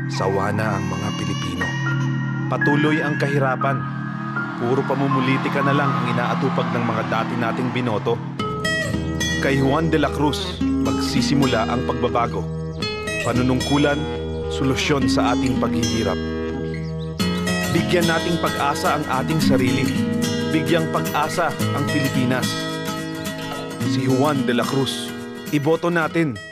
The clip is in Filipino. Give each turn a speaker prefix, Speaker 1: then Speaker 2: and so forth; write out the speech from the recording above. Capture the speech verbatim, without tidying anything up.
Speaker 1: Sawa na ang mga Pilipino. Patuloy ang kahirapan. Puro pamumulitika na lang ang inaatupag ng mga dati nating binoto. Kay Juan Dela Cruz, magsisimula ang pagbabago. Panunungkulan, solusyon sa ating paghihirap. Bigyan nating pag-asa ang ating sarili. Bigyang pag-asa ang Pilipinas. Si Juan Dela Cruz, iboto natin.